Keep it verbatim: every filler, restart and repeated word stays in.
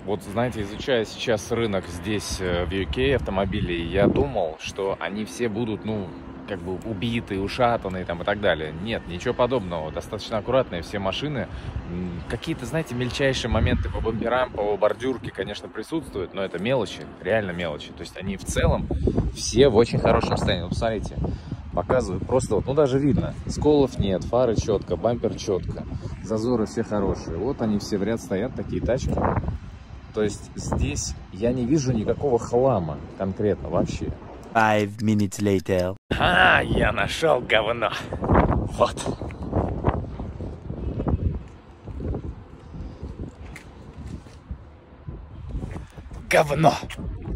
Вот, знаете, изучая сейчас рынок здесь, в ю кей, автомобилей, я думал, что они все будут, ну, как бы убитые, ушатанные там и так далее. Нет, ничего подобного. Достаточно аккуратные все машины. Какие-то, знаете, мельчайшие моменты по бамперам, по бордюрке, конечно, присутствуют, но это мелочи, реально мелочи. То есть они в целом все в очень хорошем состоянии. Ну, посмотрите, показываю просто вот, ну, даже видно. Сколов нет, фары четко, бампер четко, зазоры все хорошие. Вот они все в ряд стоят, такие тачки. То есть здесь я не вижу никакого хлама конкретно вообще. Five minutes later. А, я нашел говно. Вот. Говно.